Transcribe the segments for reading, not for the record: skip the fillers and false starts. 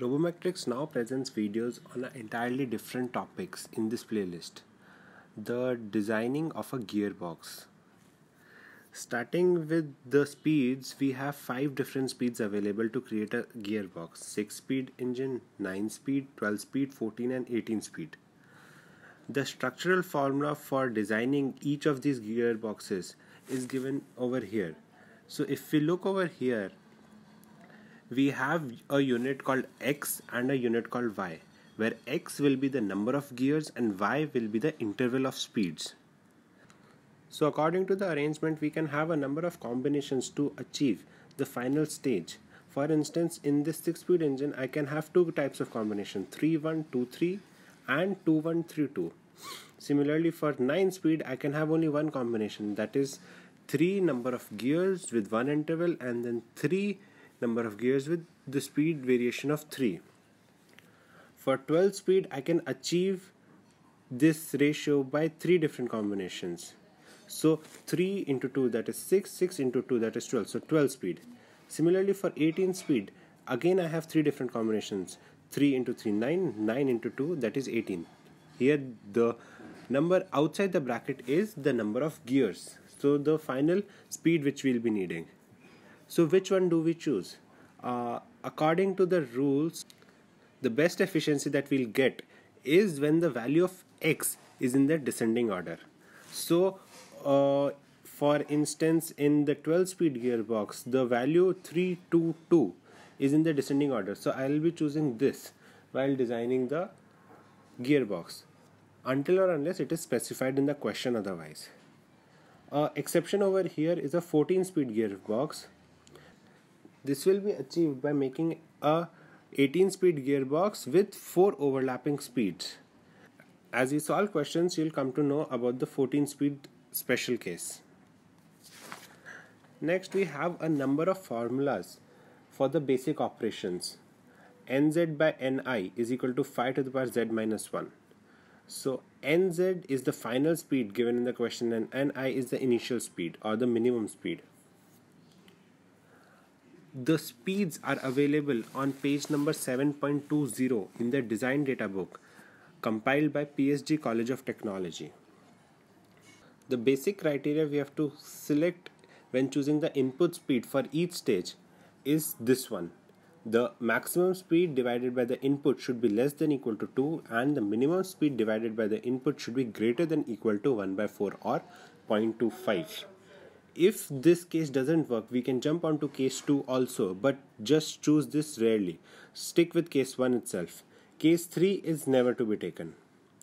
Robometrics now presents videos on entirely different topics in this playlist. The designing of a gearbox. Starting with the speeds, we have 5 different speeds available to create a gearbox: 6 speed engine, 9 speed, 12 speed, 14 and 18 speed. The structural formula for designing each of these gearboxes is given over here. So if we look over here, we have a unit called X and a unit called Y, where X will be the number of gears and Y will be the interval of speeds. So according to the arrangement, we can have a number of combinations to achieve the final stage. For instance, in this 6-speed engine, I can have 2 types of combination: 3-1-2-3 and 2-1-3-2. Similarly, for 9 speed, I can have only one combination, that is 3 number of gears with 1 interval and then 3 number of gears with the speed variation of 3. For 12 speed, I can achieve this ratio by 3 different combinations. So 3 into 2, that is 6, 6 into 2, that is 12, so 12 speed. Similarly, for 18 speed, again I have 3 different combinations: 3 into 3, 9, 9 into 2, that is 18. Here the number outside the bracket is the number of gears, so the final speed which we will be needing. So which one do we choose? According to the rules, the best efficiency that we'll get is when the value of X is in the descending order. So for instance, in the 12 speed gearbox, the value 322 is in the descending order. So I will be choosing this while designing the gearbox, until or unless it is specified in the question otherwise. Exception over here is a 14 speed gearbox. This will be achieved by making a 18 speed gearbox with 4 overlapping speeds. As you solve questions, you'll come to know about the 14 speed special case. Next, we have a number of formulas for the basic operations. Nz by Ni is equal to 5 to the power z minus 1. So Nz is the final speed given in the question and Ni is the initial speed or the minimum speed. The speeds are available on page number 7.20 in the design data book compiled by PSG College of Technology. The basic criteria we have to select when choosing the input speed for each stage is this one. The maximum speed divided by the input should be less than equal to 2 and the minimum speed divided by the input should be greater than equal to 1 by 4 or 0.25. If this case doesn't work, we can jump onto case 2 also, but just choose this rarely. Stick with case 1 itself. Case 3 is never to be taken.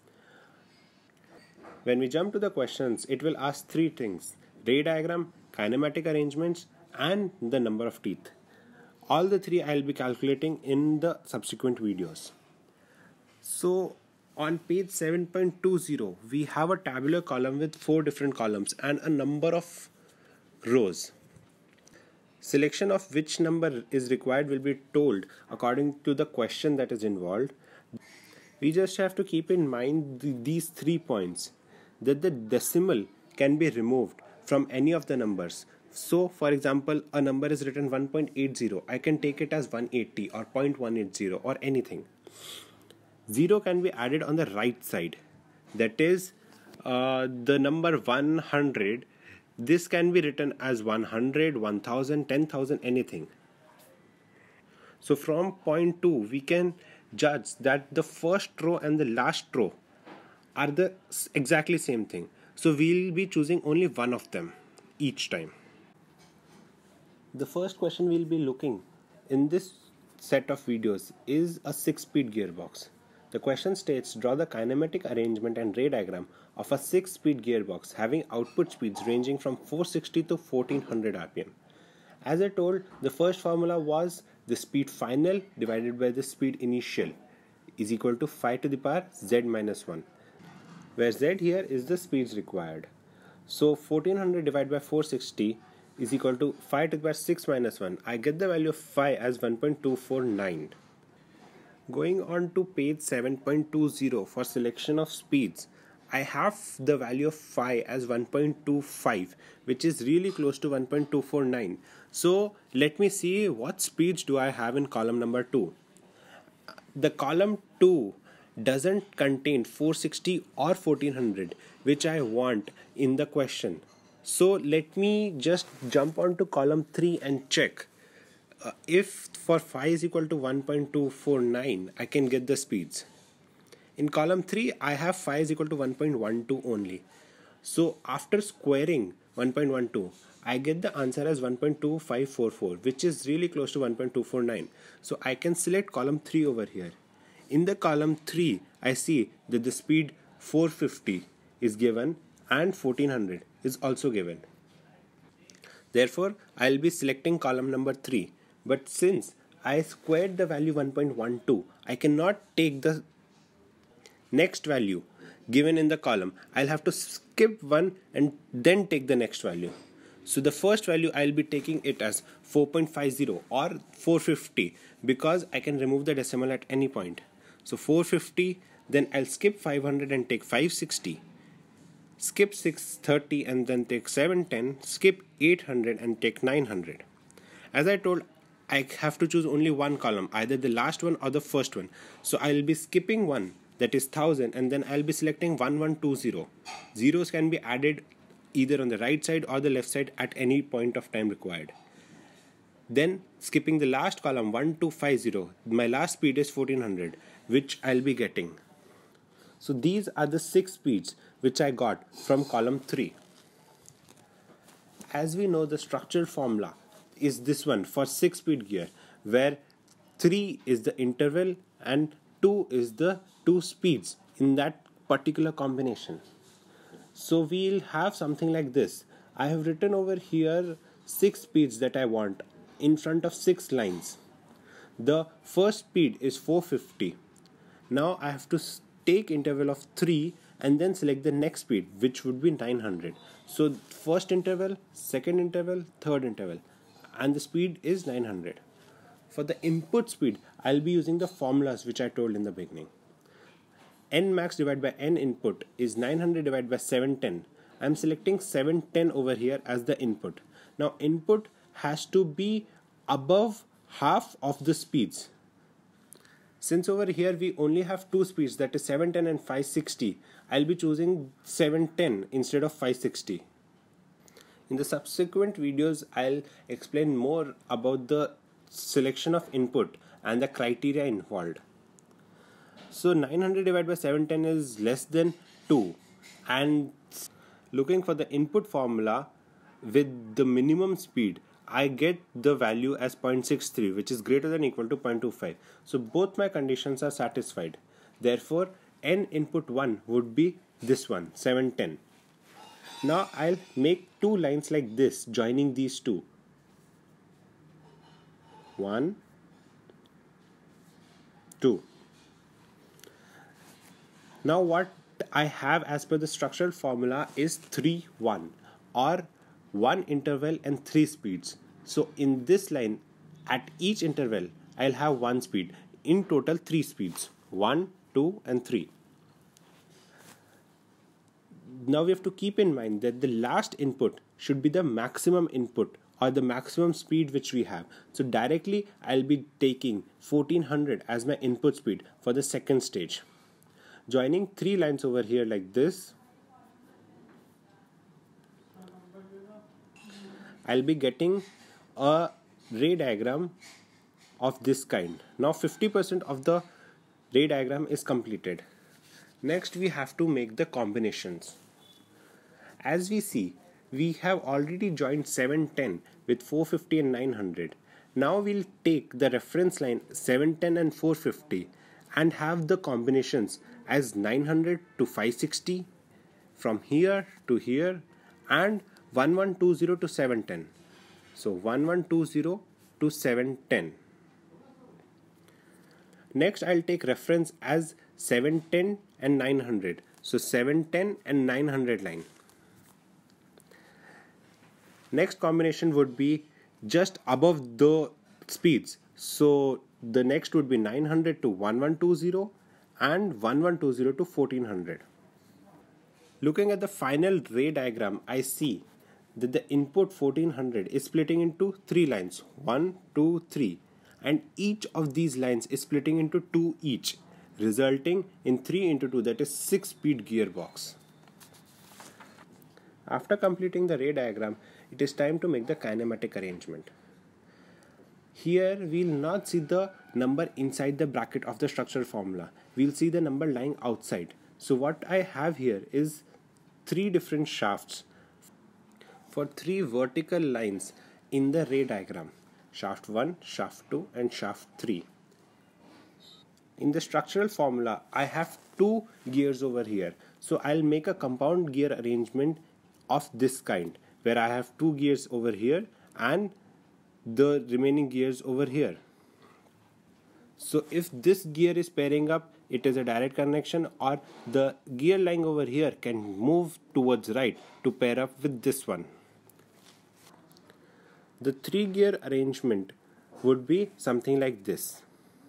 When we jump to the questions, it will ask 3 things: ray diagram, kinematic arrangements and the number of teeth. All the 3 I will be calculating in the subsequent videos. So on page 7.20, we have a tabular column with 4 different columns and a number of rows. Selection of which number is required will be told according to the question that is involved. We just have to keep in mind these 3 points: that the decimal can be removed from any of the numbers. So for example, a number is written 1.80, I can take it as 180 or 0.180 or anything. 0 can be added on the right side, that is the number 100. This can be written as 100, 1000, 10,000, anything. So from point 2, we can judge that the first row and the last row are the exactly same thing. So we'll be choosing only one of them each time. The first question we'll be looking in this set of videos is a 6-speed gearbox. The question states, draw the kinematic arrangement and ray diagram of a 6-speed gearbox having output speeds ranging from 460 to 1400 rpm. As I told, the first formula was the speed final divided by the speed initial is equal to 5 to the power z minus 1, where z here is the speeds required. So 1400 divided by 460 is equal to 5 to the power 6 minus 1. I get the value of phi as 1.249. Going on to page 7.20 for selection of speeds, I have the value of phi as 1.25, which is really close to 1.249. So let me see what speeds do I have in column number 2. the column 2 doesn't contain 460 or 1400, which I want in the question. So let me just jump onto column 3 and check. If for phi is equal to 1.249, I can get the speeds. In column 3, I have phi is equal to 1.12 only. So after squaring 1.12, I get the answer as 1.2544, which is really close to 1.249. So I can select column 3 over here. In the column 3, I see that the speed 450 is given and 1400 is also given. Therefore, I'll be selecting column number 3. But since I squared the value 1.12, I cannot take the next value given in the column. I'll have to skip one and then take the next value. So the first value I'll be taking it as 4.50 or 450 because I can remove the decimal at any point. So 450, then I'll skip 500 and take 560. Skip 630 and then take 710. Skip 800 and take 900. As I told, I have to choose only one column, either the last one or the first one. So I'll be skipping one, that is 1000, and then I'll be selecting 1120. Zeros can be added either on the right side or the left side at any point of time required. Then skipping the last column 1250, my last speed is 1400, which I'll be getting. So these are the 6 speeds which I got from column 3. As we know, the structural formula is this one for 6-speed gear, where 3 is the interval and 2 is the 2 speeds in that particular combination. So we'll have something like this. I have written over here 6 speeds that I want in front of 6 lines. The first speed is 450. Now I have to take interval of 3 and then select the next speed, which would be 900. So first interval, second interval, third interval, and the speed is 900. For the input speed, I'll be using the formulas which I told in the beginning. N max divided by N input is 900 divided by 710. I'm selecting 710 over here as the input. Now input has to be above half of the speeds. Since over here we only have 2 speeds, that is 710 and 560, I'll be choosing 710 instead of 560. In the subsequent videos, I'll explain more about the selection of input and the criteria involved. So 900 divided by 710 is less than 2, and looking for the input formula with the minimum speed, I get the value as 0.63, which is greater than or equal to 0.25. So both my conditions are satisfied. Therefore, N input 1 would be this one, 710. Now I'll make 2 lines like this, joining these two. 1, 2. Now what I have as per the structural formula is 3, 1, or 1 interval and 3 speeds. So in this line, at each interval, I'll have 1 speed. In total, 3 speeds, 1, 2 and 3. Now we have to keep in mind that the last input should be the maximum input or the maximum speed which we have. So directly I'll be taking 1400 as my input speed for the second stage. Joining 3 lines over here like this, I'll be getting a ray diagram of this kind. Now 50% of the ray diagram is completed. Next we have to make the combinations. As we see, we have already joined 710 with 450 and 900. Now we'll take the reference line 710 and 450 and have the combinations as 900 to 560, from here to here, and 1120 to 710. So 1120 to 710. Next I'll take reference as 710 and 900. So 710 and 900 line. Next combination would be just above the speeds. So the next would be 900 to 1120 and 1120 to 1400. Looking at the final ray diagram, I see that the input 1400 is splitting into 3 lines, 1, 2, 3, and each of these lines is splitting into 2 each, resulting in 3 into 2, that is 6 speed gearbox. After completing the ray diagram, it is time to make the kinematic arrangement. Here we will not see the number inside the bracket of the structural formula. We will see the number lying outside. So what I have here is 3 different shafts for 3 vertical lines in the ray diagram. Shaft 1, shaft 2 and shaft 3. In the structural formula, I have 2 gears over here. So I'll make a compound gear arrangement of this kind, where I have 2 gears over here and the remaining gears over here. So if this gear is pairing up, it is a direct connection, or the gear lying over here can move towards right to pair up with this one. The 3 gear arrangement would be something like this.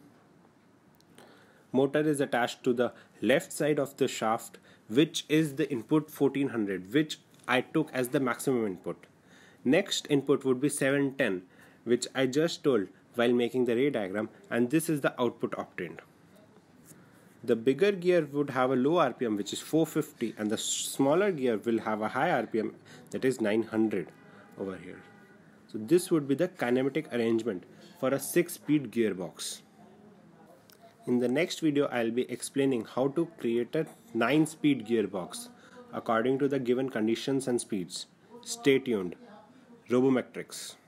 Motor is attached to the left side of the shaft, which is the input 1400, which I took as the maximum input. Next input would be 710, which I just told while making the ray diagram, and this is the output obtained. The bigger gear would have a low RPM, which is 450, and the smaller gear will have a high RPM, that is 900 over here. So this would be the kinematic arrangement for a 6-speed gearbox. In the next video, I'll be explaining how to create a 9-speed gearbox according to the given conditions and speeds. Stay tuned. Robometrics.